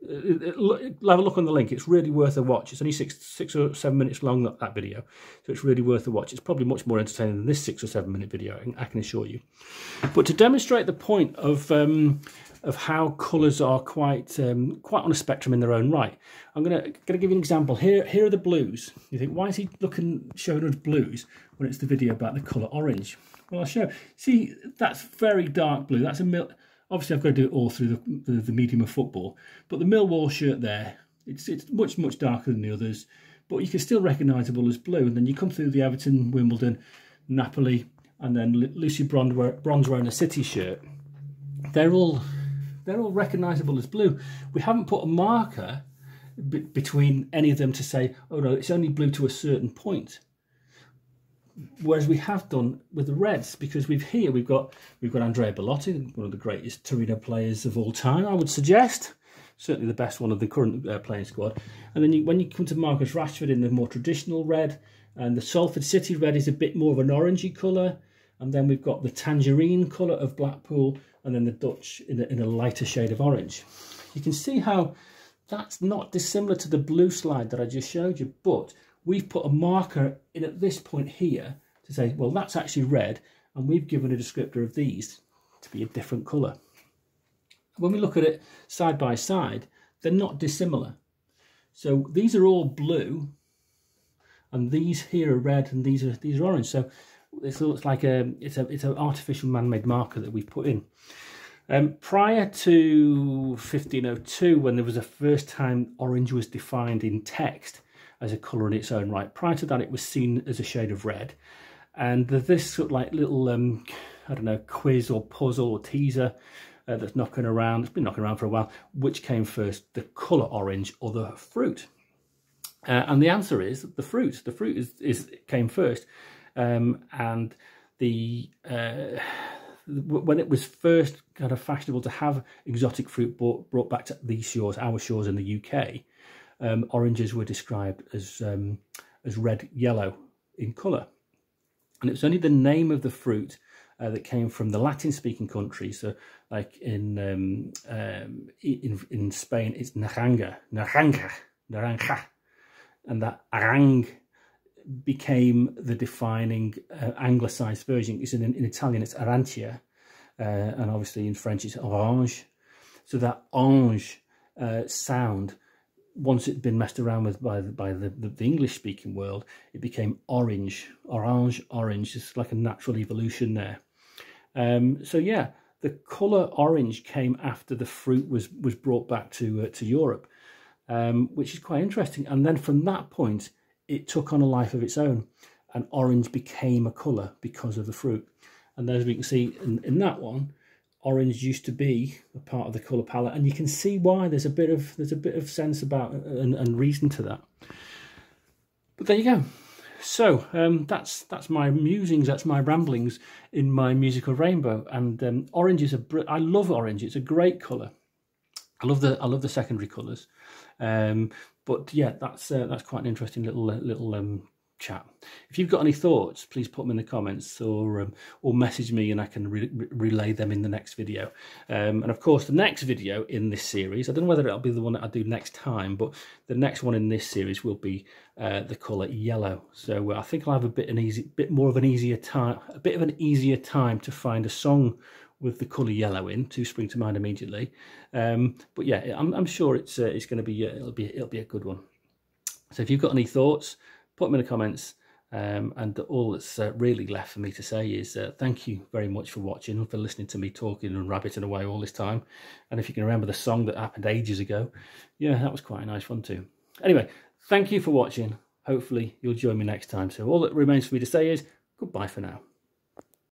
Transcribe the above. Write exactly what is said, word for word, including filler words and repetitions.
have a look on the link. It's really worth a watch. It's only six, six or seven minutes long, that, that video, so it's really worth a watch. It's probably much more entertaining than this six or seven minute video, I can assure you. But to demonstrate the point of um, of how colours are quite um, quite on a spectrum in their own right, I'm gonna gonna give you an example. Here here are the blues. You think, why is he looking showing us blues when it's the video about the colour orange? Well, I'll show. See, that's very dark blue. That's a mil. Obviously, I've got to do it all through the, the, the medium of football. But the Millwall shirt there, it's it's much, much darker than the others. But you can still recognisable as blue. And then you come through the Everton, Wimbledon, Napoli, and then Lucy Bronze wearing a City shirt. They're all, they're all recognisable as blue. We haven't put a marker b between any of them to say, oh no, it's only blue to a certain point. Whereas we have done with the Reds, because we've here we've got we've got Andrea Bellotti, one of the greatest Torino players of all time, I would suggest, certainly the best one of the current uh, playing squad. And then you, when you come to Marcus Rashford in the more traditional red, and the Salford City red is a bit more of an orangey colour, and then we've got the tangerine colour of Blackpool, and then the Dutch in a, in a lighter shade of orange. You can see how that's not dissimilar to the blue slide that I just showed you, but we've put a marker in at this point here to say, well, that's actually red, and we've given a descriptor of these to be a different colour. When we look at it side by side, they're not dissimilar. So these are all blue, and these here are red, and these are these are orange. So it looks like a it's a it's an artificial man-made marker that we've put in. Um, prior to fifteen oh two, when there was a first time orange was defined in text as a colour in its own right. Prior to that, it was seen as a shade of red. And there's this sort of like little, um, I don't know, quiz or puzzle or teaser uh, that's knocking around. It's been knocking around for a while. Which came first, the colour orange or the fruit? Uh, and the answer is the fruit. The fruit is, is came first. Um, and the uh, when it was first kind of fashionable to have exotic fruit brought, brought back to these shores, our shores in the U K, Um, oranges were described as um, as red yellow in colour, and it was only the name of the fruit uh, that came from the Latin-speaking countries. So, like in um, um, in in Spain, it's naranja, naranja, naranja, and that arang became the defining uh, anglicised version. It's in, in Italian, it's arancia, uh, and obviously in French, it's orange. So that orange uh, sound, once it had been messed around with by the, by the, the, the English-speaking world, it became orange, orange, orange. It's like a natural evolution there. Um, so yeah, the colour orange came after the fruit was was brought back to uh, to Europe, um, which is quite interesting. And then from that point, it took on a life of its own, and orange became a colour because of the fruit. And as we can see in, in that one, orange used to be a part of the colour palette, and you can see why. There's a bit of there's a bit of sense about and, and reason to that. But there you go. So um, that's that's my musings, that's my ramblings in my musical rainbow. And um, orange is a I love orange. It's a great colour. I love the I love the secondary colours. Um, but yeah, that's uh, that's quite an interesting little little um, chat. If you've got any thoughts, please put them in the comments, or um, or message me, and I can re relay them in the next video. Um, and of course, the next video in this series, I don't know whether it'll be the one that I do next time, but the next one in this series will be uh, the colour yellow. So uh, I think I'll have a bit an easy, bit more of an easier time, a bit of an easier time to find a song with the colour yellow in to spring to mind immediately. Um, but yeah, I'm, I'm sure it's uh, it's going to be uh, it'll be it'll be a good one. So if you've got any thoughts, put them in the comments, um, and all that's uh, really left for me to say is uh, thank you very much for watching and for listening to me talking and rabbiting away all this time. And if you can remember the song that happened ages ago, yeah, that was quite a nice one too. Anyway, thank you for watching. Hopefully you'll join me next time. So all that remains for me to say is goodbye for now.